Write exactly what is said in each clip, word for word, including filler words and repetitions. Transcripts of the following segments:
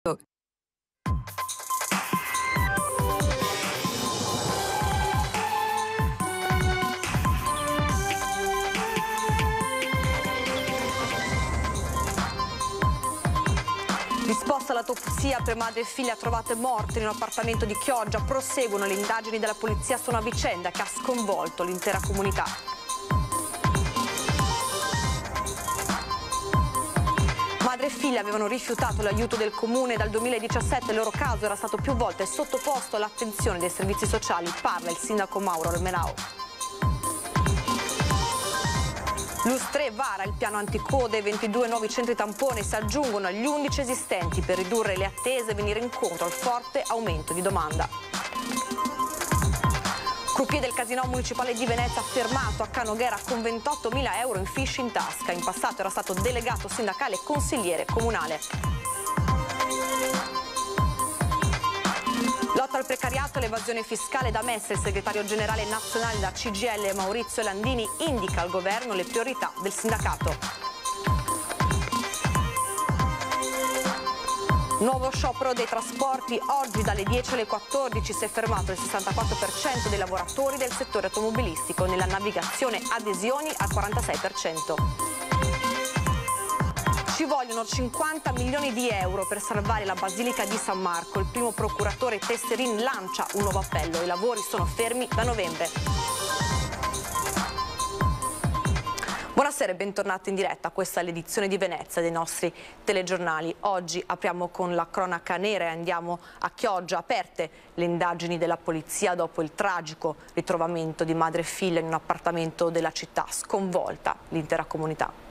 Disposta l'autopsia per madre e figlia trovate morte in un appartamento di Chioggia, proseguono le indagini della polizia su una vicenda che ha sconvolto l'intera comunità. Madre e figlia avevano rifiutato l'aiuto del comune dal duemiladiciassette, il loro caso era stato più volte sottoposto all'attenzione dei servizi sociali, parla il sindaco Mauro Almenao. L'Us tre vara il piano anticode, ventidue nuovi centri tampone si aggiungono agli undici esistenti per ridurre le attese e venire incontro al forte aumento di domanda. Croupier del Casinò Municipale di Venezia fermato a Canoghera con ventottomila euro in fiche in tasca. In passato era stato delegato sindacale e consigliere comunale. Lotta al precariato e l'evasione fiscale da Messa, il segretario generale nazionale della C G I L Maurizio Landini indica al governo le priorità del sindacato. Nuovo sciopero dei trasporti, oggi dalle dieci alle quattordici si è fermato il sessantaquattro per cento dei lavoratori del settore automobilistico, nella navigazione adesioni al quarantasei per cento. Ci vogliono cinquanta milioni di euro per salvare la Basilica di San Marco. Il primo procuratore Tesserin lancia un nuovo appello. I lavori sono fermi da novembre. Buonasera e bentornati in diretta. Questa è l'edizione di Venezia dei nostri telegiornali. Oggi apriamo con la cronaca nera e andiamo a Chioggia. Aperte le indagini della polizia dopo il tragico ritrovamento di madre e figlia in un appartamento della città. Sconvolta l'intera comunità.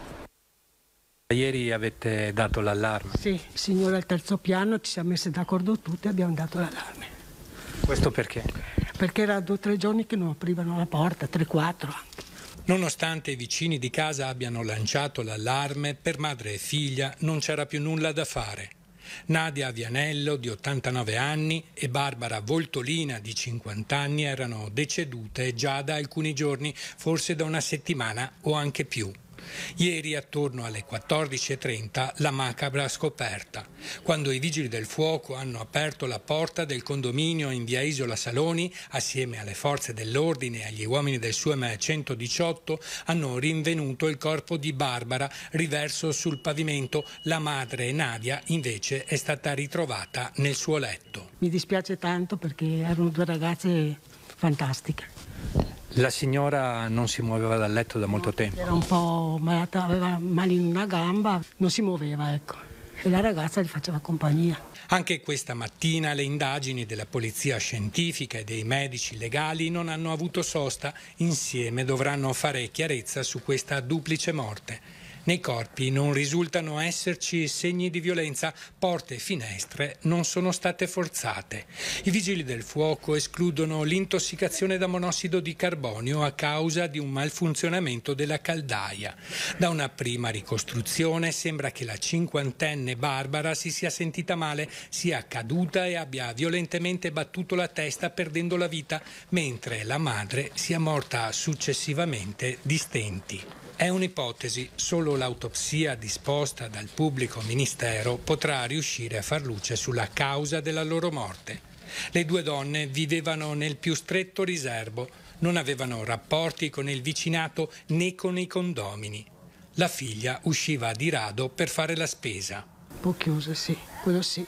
Ieri avete dato l'allarme? Sì, il signore al terzo piano, ci siamo messi d'accordo tutti e abbiamo dato l'allarme. Questo perché? Perché era due o tre giorni che non aprivano la porta, tre quattro. Nonostante i vicini di casa abbiano lanciato l'allarme, per madre e figlia non c'era più nulla da fare. Nadia Vianello, di ottantanove anni, e Barbara Voltolina, di cinquanta anni, erano decedute già da alcuni giorni, forse da una settimana o anche più. Ieri, attorno alle quattordici e trenta, la macabra scoperta, quando i vigili del fuoco hanno aperto la porta del condominio in via Isola Saloni, assieme alle forze dell'ordine e agli uomini del S U M centodiciotto, hanno rinvenuto il corpo di Barbara riverso sul pavimento. La madre, Nadia, invece è stata ritrovata nel suo letto. Mi dispiace tanto perché erano due ragazze fantastiche. La signora non si muoveva dal letto da molto tempo? Era un po' malata, aveva male in una gamba, non si muoveva, ecco. E la ragazza gli faceva compagnia. Anche questa mattina le indagini della polizia scientifica e dei medici legali non hanno avuto sosta. Insieme dovranno fare chiarezza su questa duplice morte. Nei corpi non risultano esserci segni di violenza, porte e finestre non sono state forzate. I vigili del fuoco escludono l'intossicazione da monossido di carbonio a causa di un malfunzionamento della caldaia. Da una prima ricostruzione sembra che la cinquantenne Barbara si sia sentita male, sia caduta e abbia violentemente battuto la testa perdendo la vita, mentre la madre sia morta successivamente di stenti. È un'ipotesi, solo l'autopsia disposta dal pubblico ministero potrà riuscire a far luce sulla causa della loro morte. Le due donne vivevano nel più stretto riserbo, non avevano rapporti con il vicinato né con i condomini. La figlia usciva di rado per fare la spesa. Un po' chiusa, sì, quello sì.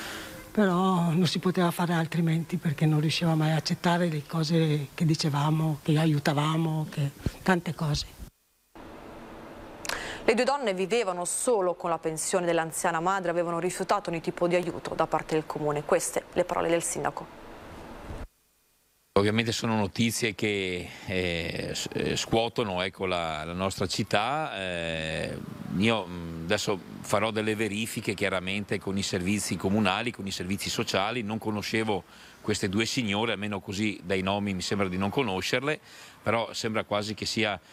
Però non si poteva fare altrimenti perché non riusciva mai a accettare le cose che dicevamo, che aiutavamo, che tante cose. Le due donne vivevano solo con la pensione dell'anziana madre, avevano rifiutato ogni tipo di aiuto da parte del comune. Queste le parole del sindaco. Ovviamente sono notizie che eh, scuotono ecco, la, la nostra città. Eh, io adesso farò delle verifiche chiaramente con i servizi comunali, con i servizi sociali. Non conoscevo queste due signore, almeno così dai nomi mi sembra di non conoscerle, però sembra quasi che sia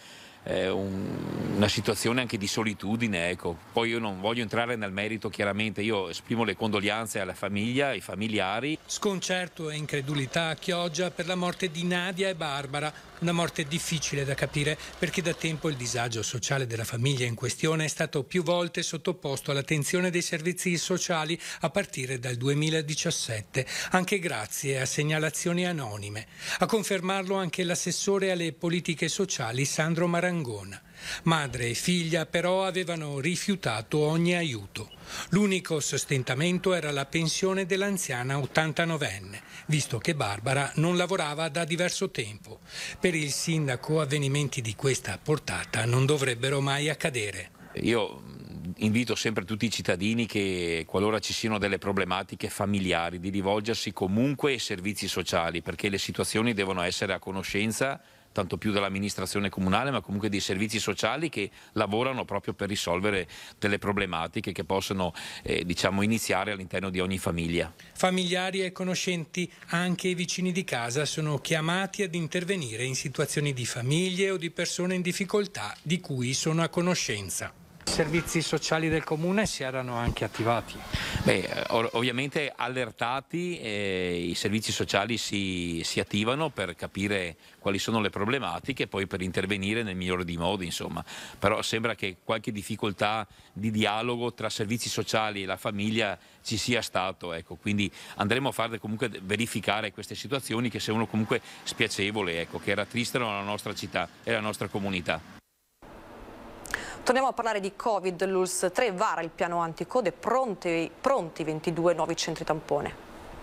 eh, un, una situazione anche di solitudine, ecco. Poi io non voglio entrare nel merito, chiaramente, io esprimo le condoglianze alla famiglia, ai familiari. Sconcerto e incredulità a Chioggia per la morte di Nadia e Barbara, una morte difficile da capire perché da tempo il disagio sociale della famiglia in questione è stato più volte sottoposto all'attenzione dei servizi sociali a partire dal duemiladiciassette, anche grazie a segnalazioni anonime. A confermarlo anche l'assessore alle politiche sociali Sandro Marangona. Madre e figlia però avevano rifiutato ogni aiuto. L'unico sostentamento era la pensione dell'anziana ottantanovenne, visto che Barbara non lavorava da diverso tempo. Per il sindaco avvenimenti di questa portata non dovrebbero mai accadere. Io invito sempre tutti i cittadini che, qualora ci siano delle problematiche familiari, di rivolgersi comunque ai servizi sociali, perché le situazioni devono essere a conoscenza tanto più dell'amministrazione comunale, ma comunque dei servizi sociali che lavorano proprio per risolvere delle problematiche che possono eh, diciamo, iniziare all'interno di ogni famiglia. Familiari e conoscenti, anche i vicini di casa, sono chiamati ad intervenire in situazioni di famiglie o di persone in difficoltà di cui sono a conoscenza. I servizi sociali del comune si erano anche attivati? Beh, ovviamente allertati eh, i servizi sociali si, si attivano per capire quali sono le problematiche e poi per intervenire nel migliore dei modi, insomma. Però sembra che qualche difficoltà di dialogo tra servizi sociali e la famiglia ci sia stato, ecco. Quindi andremo a fare comunque verificare queste situazioni che sono comunque spiacevoli, ecco, che rattristano la nostra città e la nostra comunità. Torniamo a parlare di Covid. L'U L S S tre vara il piano anticode, pronti, pronti ventidue nuovi centri tampone.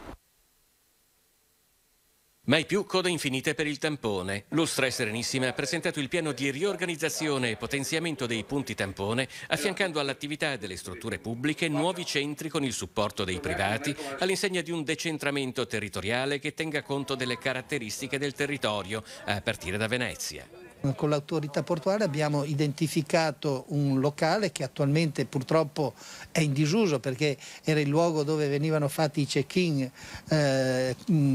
Mai più code infinite per il tampone. L'U L S S tre Serenissima ha presentato il piano di riorganizzazione e potenziamento dei punti tampone, affiancando all'attività delle strutture pubbliche nuovi centri con il supporto dei privati, all'insegna di un decentramento territoriale che tenga conto delle caratteristiche del territorio, a partire da Venezia. Con l'autorità portuale abbiamo identificato un locale che attualmente purtroppo è in disuso perché era il luogo dove venivano fatti i check-in eh,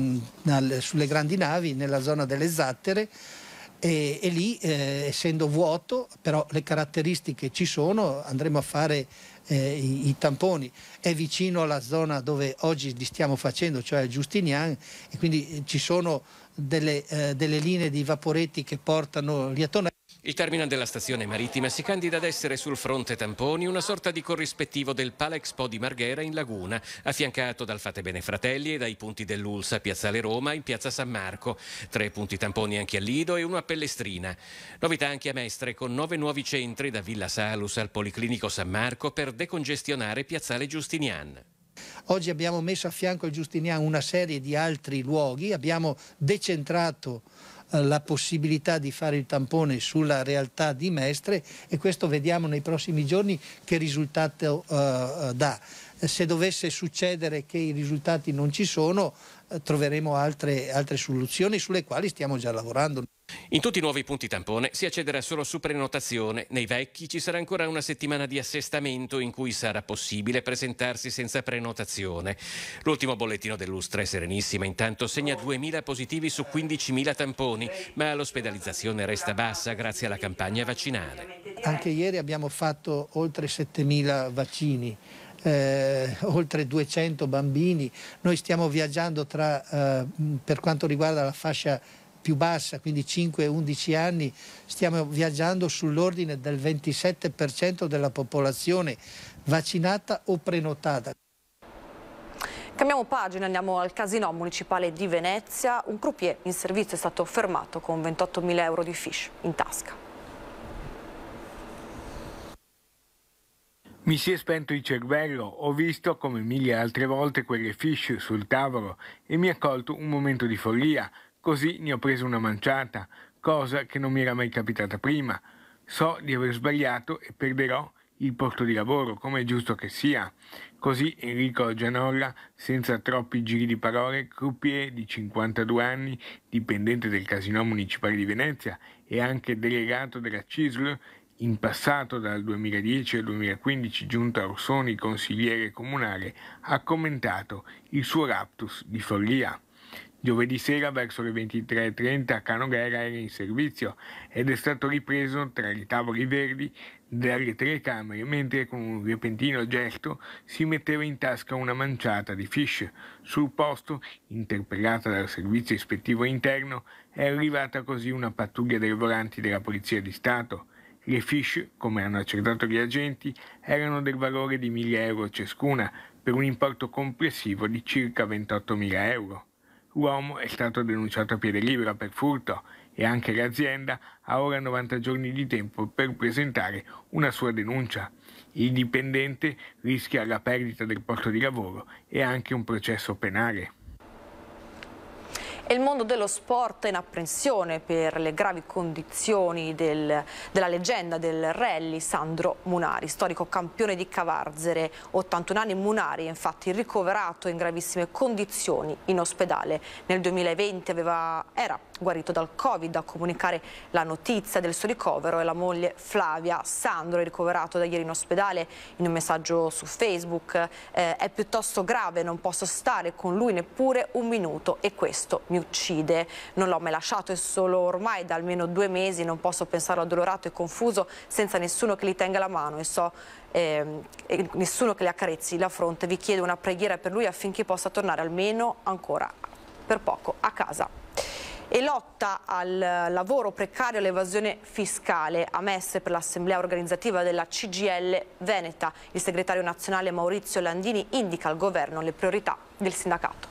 sulle grandi navi nella zona delle Zattere e, e lì eh, essendo vuoto, però le caratteristiche ci sono, andremo a fare eh, i, i tamponi. È vicino alla zona dove oggi li stiamo facendo, cioè Giustinian, e quindi ci sono Delle, eh, delle linee di vaporetti che portano lì attorno. Il terminal della stazione marittima si candida ad essere sul fronte tamponi una sorta di corrispettivo del Palexpo di Marghera in Laguna, affiancato dal Fate Bene Fratelli e dai punti dell'U L S S a Piazzale Roma e in Piazza San Marco. Tre punti tamponi anche a Lido e uno a Pellestrina. Novità anche a Mestre con nove nuovi centri da Villa Salus al Policlinico San Marco per decongestionare Piazzale Giustinian. Oggi abbiamo messo a fianco al Giustinian una serie di altri luoghi, abbiamo decentrato eh, la possibilità di fare il tampone sulla realtà di Mestre e questo vediamo nei prossimi giorni che risultato eh, dà. Se dovesse succedere che i risultati non ci sono, eh, troveremo altre, altre soluzioni sulle quali stiamo già lavorando. In tutti i nuovi punti tampone si accederà solo su prenotazione. Nei vecchi ci sarà ancora una settimana di assestamento in cui sarà possibile presentarsi senza prenotazione. L'ultimo bollettino dell'U L S S tre Serenissima intanto segna duemila positivi su quindicimila tamponi, ma l'ospedalizzazione resta bassa grazie alla campagna vaccinale. Anche ieri abbiamo fatto oltre settemila vaccini. Eh, oltre duecento bambini. Noi stiamo viaggiando tra, eh, per quanto riguarda la fascia più bassa, quindi cinque undici anni, stiamo viaggiando sull'ordine del ventisette per cento della popolazione vaccinata o prenotata. Cambiamo pagina, andiamo al Casinò municipale di Venezia. Un croupier in servizio è stato fermato con ventottomila euro di fiche in tasca. Mi si è spento il cervello, ho visto come mille altre volte quelle fiche sul tavolo e mi ha colto un momento di follia, così ne ho preso una manciata, cosa che non mi era mai capitata prima. So di aver sbagliato e perderò il posto di lavoro, come è giusto che sia. Così Enrico Gianolla, senza troppi giri di parole, croupier di cinquantadue anni, dipendente del Casinò municipale di Venezia e anche delegato della C I S L, in passato dal duemiladieci al duemilaquindici giunto a Orsoni consigliere comunale, ha commentato il suo raptus di follia. Giovedì sera verso le ventitré e trenta Canoghera era in servizio ed è stato ripreso tra i tavoli verdi dalle telecamere mentre con un repentino gesto si metteva in tasca una manciata di fish. Sul posto, interpellata dal servizio ispettivo interno, è arrivata così una pattuglia dei volanti della Polizia di Stato. Le fish, come hanno accertato gli agenti, erano del valore di mille euro ciascuna, per un importo complessivo di circa ventottomila euro. L'uomo è stato denunciato a piede libero per furto e anche l'azienda ha ora novanta giorni di tempo per presentare una sua denuncia. Il dipendente rischia la perdita del posto di lavoro e anche un processo penale. E il mondo dello sport è in apprensione per le gravi condizioni del, della leggenda del rally Sandro Munari, storico campione di Cavarzere, ottantuno anni. Munari è infatti ricoverato in gravissime condizioni in ospedale. Nel duemilaventi aveva, era guarito dal Covid. A comunicare la notizia del suo ricovero è la moglie Flavia. Sandro è ricoverato da ieri in ospedale. In un messaggio su Facebook eh, è piuttosto grave, non posso stare con lui neppure un minuto e questo mi uccide. Non l'ho mai lasciato, è solo ormai da almeno due mesi, non posso pensarlo addolorato e confuso senza nessuno che gli tenga la mano e so eh, e nessuno che le accarezzi la fronte. Vi chiedo una preghiera per lui affinché possa tornare almeno ancora per poco a casa. E lotta al lavoro precario e all'evasione fiscale, a Mestre per l'assemblea organizzativa della C G I L Veneta. Il segretario nazionale Maurizio Landini indica al governo le priorità del sindacato.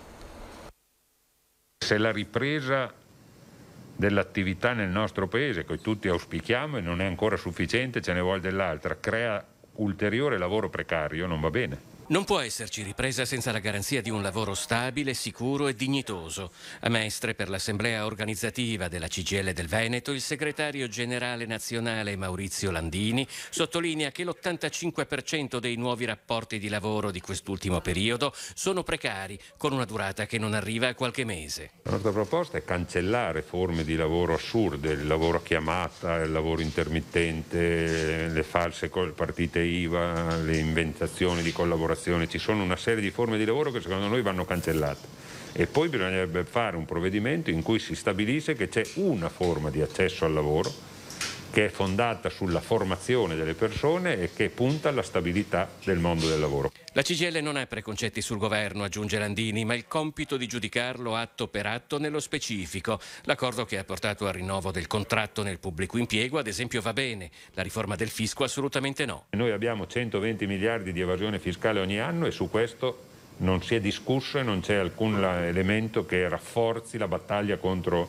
Se la ripresa dell'attività nel nostro paese, che tutti auspichiamo e non è ancora sufficiente, ce ne vuole dell'altra, crea ulteriore lavoro precario, non va bene. Non può esserci ripresa senza la garanzia di un lavoro stabile, sicuro e dignitoso. A Mestre, per l'assemblea organizzativa della C G I L del Veneto, il segretario generale nazionale Maurizio Landini sottolinea che l'ottantacinque per cento dei nuovi rapporti di lavoro di quest'ultimo periodo sono precari, con una durata che non arriva a qualche mese. La nostra proposta è cancellare forme di lavoro assurde, il lavoro a chiamata, il lavoro intermittente, le false partite I V A, le inventazioni di collaborazione. Ci sono una serie di forme di lavoro che secondo noi vanno cancellate e poi bisognerebbe fare un provvedimento in cui si stabilisce che c'è una forma di accesso al lavoro che è fondata sulla formazione delle persone e che punta alla stabilità del mondo del lavoro. La C G I L non ha preconcetti sul governo, aggiunge Landini, ma il compito di giudicarlo atto per atto nello specifico. L'accordo che ha portato al rinnovo del contratto nel pubblico impiego, ad esempio, va bene. La riforma del fisco assolutamente no. Noi abbiamo centoventi miliardi di evasione fiscale ogni anno e su questo non si è discusso e non c'è alcun elemento che rafforzi la battaglia contro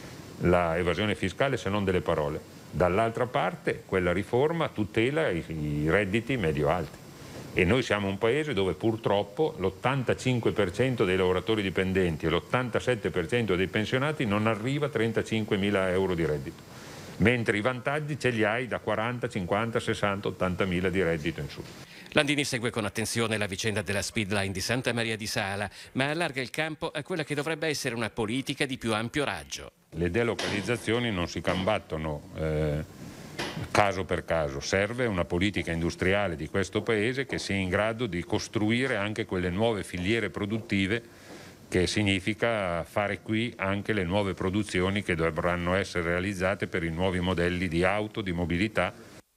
l'evasione fiscale se non delle parole. Dall'altra parte quella riforma tutela i, i redditi medio-alti e noi siamo un paese dove purtroppo l'ottantacinque per cento dei lavoratori dipendenti e l'ottantasette per cento dei pensionati non arriva a trentacinquemila euro di reddito, mentre i vantaggi ce li hai da quaranta, cinquanta, sessanta, ottantamila di reddito in su. Landini segue con attenzione la vicenda della Speedline di Santa Maria di Sala, ma allarga il campo a quella che dovrebbe essere una politica di più ampio raggio. Le delocalizzazioni non si combattono eh, caso per caso, serve una politica industriale di questo Paese che sia in grado di costruire anche quelle nuove filiere produttive, che significa fare qui anche le nuove produzioni che dovranno essere realizzate per i nuovi modelli di auto, di mobilità.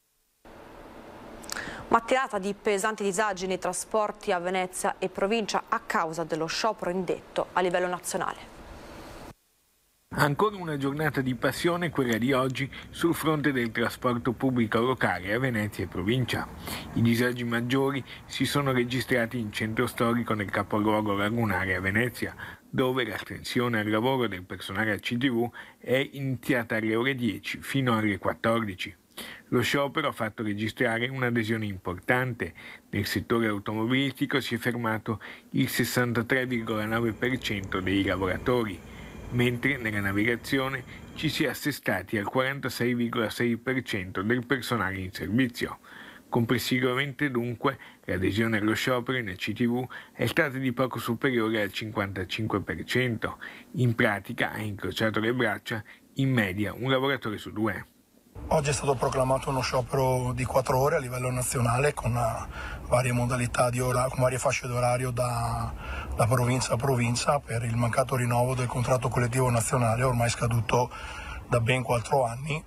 Mattinata di pesanti disagi nei trasporti a Venezia e provincia a causa dello sciopero indetto a livello nazionale. Ancora una giornata di passione, quella di oggi, sul fronte del trasporto pubblico locale a Venezia e provincia. I disagi maggiori si sono registrati in centro storico nel capoluogo lagunare a Venezia, dove l'astensione al lavoro del personale a C T V è iniziata alle ore dieci fino alle quattordici. Lo sciopero ha fatto registrare un'adesione importante. Nel settore automobilistico si è fermato il sessantatré virgola nove per cento dei lavoratori, mentre nella navigazione ci si è assestati al quarantasei virgola sei per cento del personale in servizio. Complessivamente dunque l'adesione allo sciopero in C T V è stata di poco superiore al cinquantacinque per cento. In pratica ha incrociato le braccia in media un lavoratore su due. Oggi è stato proclamato uno sciopero di quattro ore a livello nazionale con varie modalità di ora, con varie fasce d'orario da, da provincia a provincia per il mancato rinnovo del contratto collettivo nazionale ormai scaduto da ben quattro anni.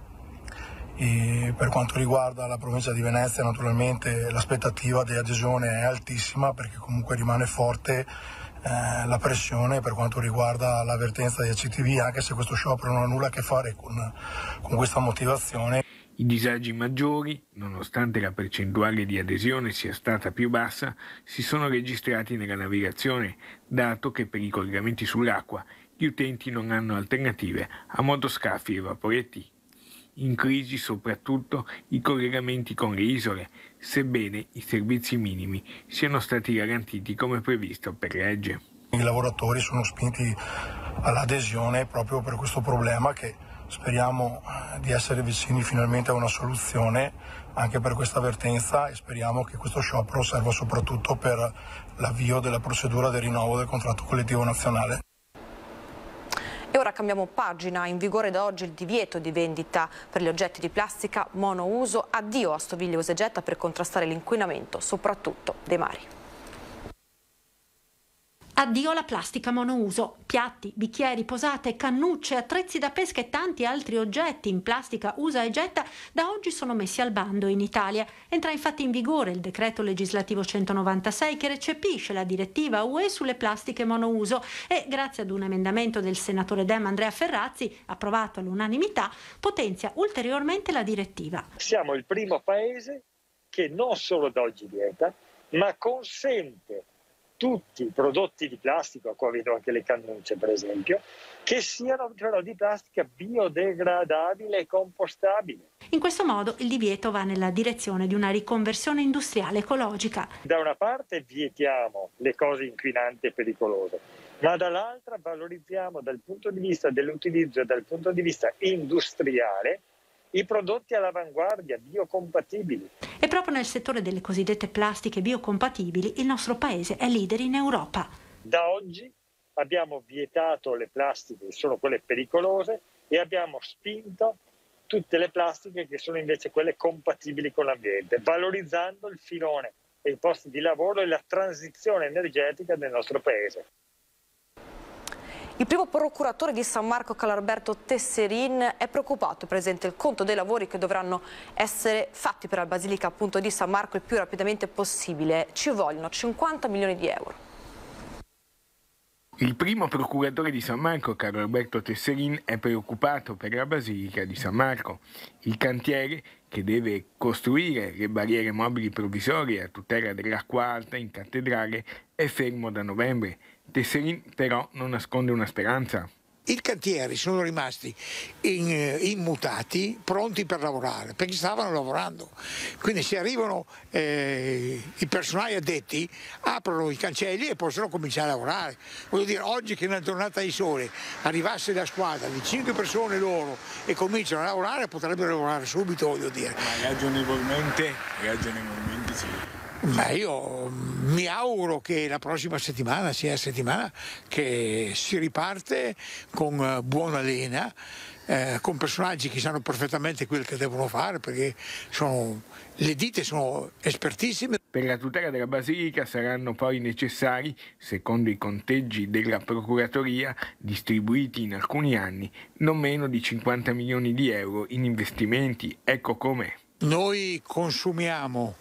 E per quanto riguarda la provincia di Venezia, naturalmente l'aspettativa di adesione è altissima perché comunque rimane forte eh, la pressione per quanto riguarda l'avvertenza di A C T V, anche se questo sciopero non ha nulla a che fare con, con questa motivazione. I disagi maggiori, nonostante la percentuale di adesione sia stata più bassa, si sono registrati nella navigazione, dato che per i collegamenti sull'acqua gli utenti non hanno alternative a motoscaffi e vaporetti. In crisi soprattutto i collegamenti con le isole, sebbene i servizi minimi siano stati garantiti come previsto per legge. I lavoratori sono spinti all'adesione proprio per questo problema che speriamo di essere vicini finalmente a una soluzione anche per questa avvertenza e speriamo che questo sciopero serva soprattutto per l'avvio della procedura del rinnovo del contratto collettivo nazionale. E ora cambiamo pagina, in vigore da oggi il divieto di vendita per gli oggetti di plastica monouso, addio a stoviglie usa e getta per contrastare l'inquinamento, soprattutto dei mari. Addio alla plastica monouso. Piatti, bicchieri, posate, cannucce, attrezzi da pesca e tanti altri oggetti in plastica usa e getta da oggi sono messi al bando in Italia. Entra infatti in vigore il decreto legislativo centonovantasei che recepisce la direttiva U E sulle plastiche monouso e, grazie ad un emendamento del senatore Dem Andrea Ferrazzi, approvato all'unanimità, potenzia ulteriormente la direttiva. Siamo il primo paese che non solo da oggi vieta, ma consente tutti i prodotti di plastica, qua vedo anche le cannucce per esempio, che siano però di plastica biodegradabile e compostabile. In questo modo il divieto va nella direzione di una riconversione industriale ecologica. Da una parte vietiamo le cose inquinanti e pericolose, ma dall'altra valorizziamo dal punto di vista dell'utilizzo e dal punto di vista industriale i prodotti all'avanguardia, biocompatibili. E proprio nel settore delle cosiddette plastiche biocompatibili il nostro paese è leader in Europa. Da oggi abbiamo vietato le plastiche che sono quelle pericolose e abbiamo spinto tutte le plastiche che sono invece quelle compatibili con l'ambiente, valorizzando il filone e i posti di lavoro e la transizione energetica del nostro paese. Il primo procuratore di San Marco, Carlalberto Tesserin, è preoccupato e presenta il conto dei lavori che dovranno essere fatti per la Basilica appunto di San Marco il più rapidamente possibile. Ci vogliono cinquanta milioni di euro. Il primo procuratore di San Marco, Carlalberto Tesserin, è preoccupato per la Basilica di San Marco. Il cantiere, che deve costruire le barriere mobili provvisorie a tutela dell'acqua alta in cattedrale, è fermo da novembre. Tesserin però non nasconde una speranza. I cantieri sono rimasti in, immutati, pronti per lavorare, perché stavano lavorando. Quindi se arrivano eh, i personali addetti, aprono i cancelli e possono cominciare a lavorare. Voglio dire, oggi che è una giornata di sole, arrivasse la squadra di cinque persone loro e cominciano a lavorare, potrebbero lavorare subito, voglio dire. Ma ragionevolmente, ragionevolmente sì. Ma io mi auguro che la prossima settimana sia la settimana che si riparte con buona lena, eh, con personaggi che sanno perfettamente quello che devono fare, perché sono, le ditte sono espertissime. Per la tutela della Basilica saranno poi necessari, secondo i conteggi della Procuratoria, distribuiti in alcuni anni, non meno di cinquanta milioni di euro in investimenti. Ecco com'è. Noi consumiamo,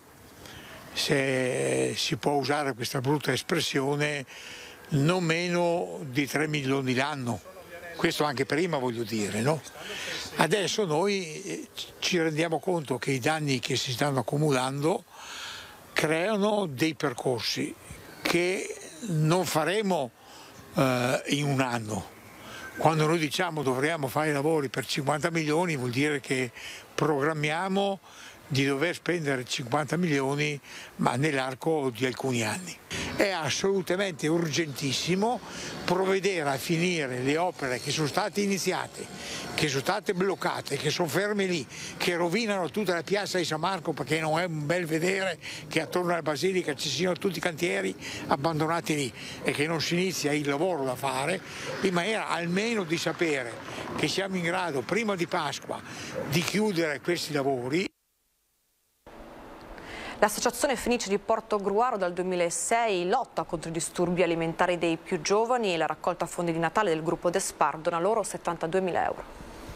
se si può usare questa brutta espressione, non meno di tre milioni l'anno. Questo anche prima, voglio dire, no? Adesso noi ci rendiamo conto che i danni che si stanno accumulando creano dei percorsi che non faremo eh, in un anno. Quando noi diciamo dovremmo fare i lavori per cinquanta milioni vuol dire che programmiamo di dover spendere cinquanta milioni ma nell'arco di alcuni anni. È assolutamente urgentissimo provvedere a finire le opere che sono state iniziate, che sono state bloccate, che sono ferme lì, che rovinano tutta la piazza di San Marco, perché non è un bel vedere che attorno alla Basilica ci siano tutti i cantieri abbandonati lì e che non si inizia il lavoro da fare, in maniera almeno di sapere che siamo in grado prima di Pasqua di chiudere questi lavori. L'Associazione Fenice di Portogruaro dal duemilasei lotta contro i disturbi alimentari dei più giovani e la raccolta fondi di Natale del gruppo Despar dona loro settantaduemila euro.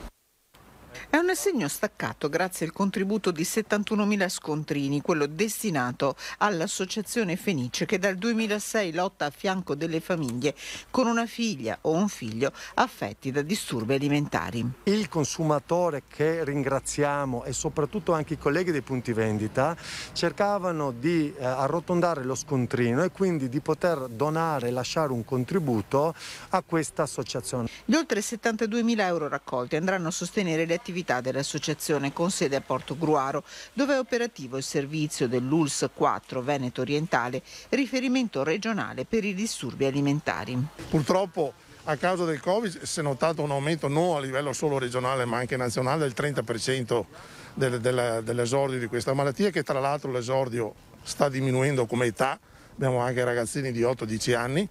È un assegno staccato grazie al contributo di settantunomila scontrini, quello destinato all'Associazione Fenice che dal duemilasei lotta a fianco delle famiglie con una figlia o un figlio affetti da disturbi alimentari. Il consumatore, che ringraziamo, e soprattutto anche i colleghi dei punti vendita, cercavano di eh, arrotondare lo scontrino e quindi di poter donare e lasciare un contributo a questa associazione. Gli oltre settantaduemila euro raccolti andranno a sostenere le attività dell'associazione con sede a Portogruaro, dove è operativo il servizio dell'U L S quattro Veneto Orientale, riferimento regionale per i disturbi alimentari. Purtroppo a causa del Covid si è notato un aumento non a livello solo regionale ma anche nazionale del trenta per cento del, del, dell'esordio di questa malattia, che tra l'altro l'esordio sta diminuendo come età, abbiamo anche ragazzini di otto dieci anni.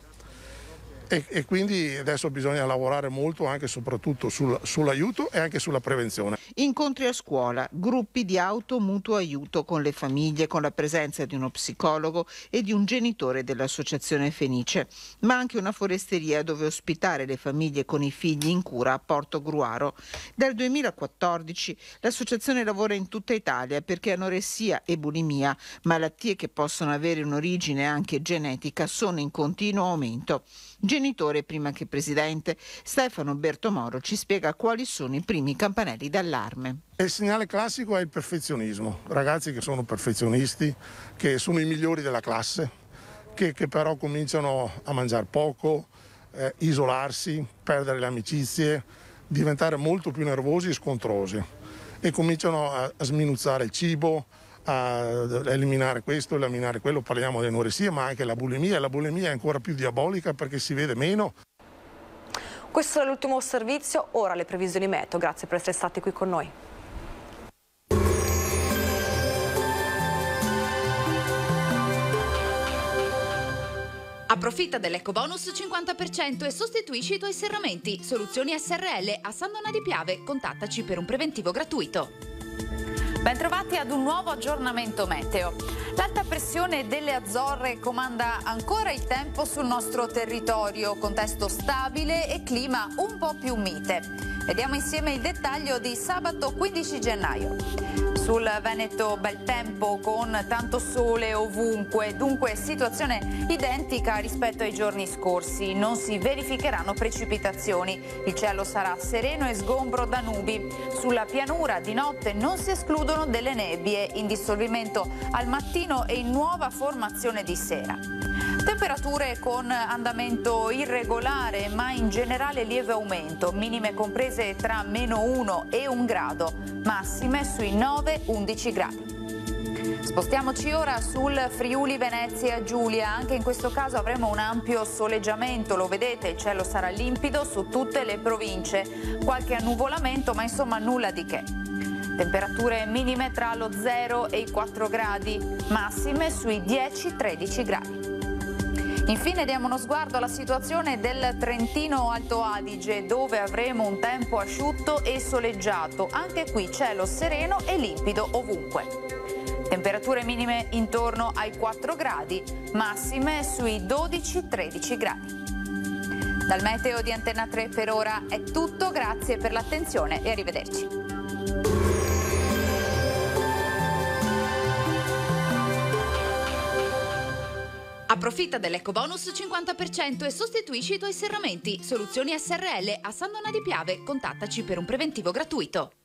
E, e quindi adesso bisogna lavorare molto anche e soprattutto sul, sull'aiuto e anche sulla prevenzione. Incontri a scuola, gruppi di auto mutuo aiuto con le famiglie, con la presenza di uno psicologo e di un genitore dell'Associazione Fenice, ma anche una foresteria dove ospitare le famiglie con i figli in cura a Portogruaro. Dal duemilaquattordici l'associazione lavora in tutta Italia perché anoressia e bulimia, malattie che possono avere un'origine anche genetica, sono in continuo aumento. Genitore prima che presidente, Stefano Bertomoro ci spiega quali sono i primi campanelli d'allarme. Il segnale classico è il perfezionismo, ragazzi che sono perfezionisti, che sono i migliori della classe, che, che però cominciano a mangiare poco, eh, isolarsi, perdere le amicizie, diventare molto più nervosi e scontrosi e cominciano a, a sminuzzare il cibo, a eliminare questo, eliminare quello, parliamo di anoressia ma anche la bulimia, la bulimia è ancora più diabolica perché si vede meno. Questo è l'ultimo servizio, ora le previsioni meteo, grazie per essere stati qui con noi. Approfitta dell'ecobonus cinquanta per cento e sostituisci i tuoi serramenti. Soluzioni S R L a San Donà di Piave, contattaci per un preventivo gratuito. Bentrovati ad un nuovo aggiornamento meteo. L'alta pressione delle Azzorre comanda ancora il tempo sul nostro territorio, contesto stabile e clima un po' più mite. Vediamo insieme il dettaglio di sabato quindici gennaio. Sul Veneto bel tempo con tanto sole ovunque, dunque situazione identica rispetto ai giorni scorsi, non si verificheranno precipitazioni, il cielo sarà sereno e sgombro da nubi. Sulla pianura di notte non si escludono delle nebbie in dissolvimento al mattino e in nuova formazione di sera. Temperature con andamento irregolare ma in generale lieve aumento, minime comprese tra meno uno e un grado, massime sui nove undici gradi. Spostiamoci ora sul Friuli Venezia Giulia, anche in questo caso avremo un ampio soleggiamento, lo vedete, il cielo sarà limpido su tutte le province, qualche annuvolamento ma insomma nulla di che. Temperature minime tra lo zero e i quattro gradi, massime sui dieci tredici gradi. Infine diamo uno sguardo alla situazione del Trentino Alto Adige, dove avremo un tempo asciutto e soleggiato, anche qui cielo sereno e limpido ovunque. Temperature minime intorno ai quattro gradi, massime sui dodici tredici gradi. Dal meteo di Antenna tre per ora è tutto, grazie per l'attenzione e arrivederci. Approfitta dell'ecobonus cinquanta per cento e sostituisci i tuoi serramenti. Soluzioni S R L a San Donà di Piave, contattaci per un preventivo gratuito.